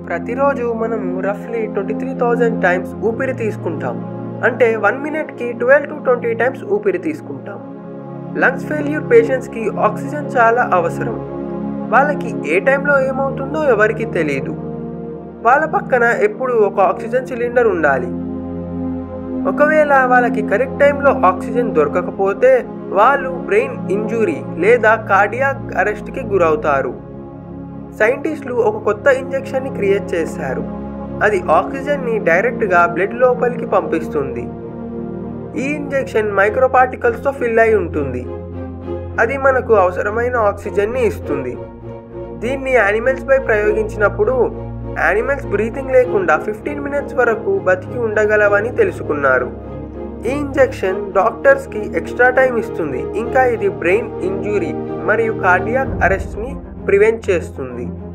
ప్రతిరోజు మనం రఫ్లీ 23,000 టైమ్స్ ఊపిరి తీసుకుంటాం. అంటే 1 మినిట్కి 12 to 20 టైమ్స్ ఊపిరి తీసుకుంటాం. లంగ్స్ ఫెయిల్యూర్ పేషెంట్స్కి ఆక్సిజన్ చాలా అవసరం. వాళ్ళకి ఏ టైంలో ఏమవుతుందో ఎవరికి తెలియదు. వాళ్ళ పక్కన ఎప్పుడు ఒక ఆక్సిజన్ సిలిండర్ ఉండాలి. ఒకవేళ వాళ్ళకి కరెక్ట్ టైంలో ఆక్సిజన్ దొరకకపోతే వాళ్ళు బ్రెయిన్ ఇంజురీ లేదా కార్డియాక్ అరెస్ట్కి గురవుతారు. సైంటిస్టులు ఒక కొత్త ఇంజెక్షన్ని క్రియేట్ చేశారు. అది ఆక్సిజన్ని డైరెక్ట్గా బ్లడ్ లోపలికి పంపిస్తుంది. ఈ ఇంజెక్షన్ మైక్రో పార్టికల్స్తో ఫిల్ అయి ఉంటుంది. అది మనకు అవసరమైన ఆక్సిజన్ని ఇస్తుంది. దీన్ని యానిమల్స్పై ప్రయోగించినప్పుడు యానిమల్స్ బ్రీతింగ్ లేకుండా 15 మినిట్స్ వరకు బతికి ఉండగలవని తెలుసుకున్నారు. ఈ ఇంజెక్షన్ డాక్టర్స్కి ఎక్స్ట్రా టైం ఇస్తుంది. ఇంకా ఇది బ్రెయిన్ ఇంజురీ మరియు కార్డియాక్ అరెస్ట్ని ప్రివెంట్ చేస్తుంది.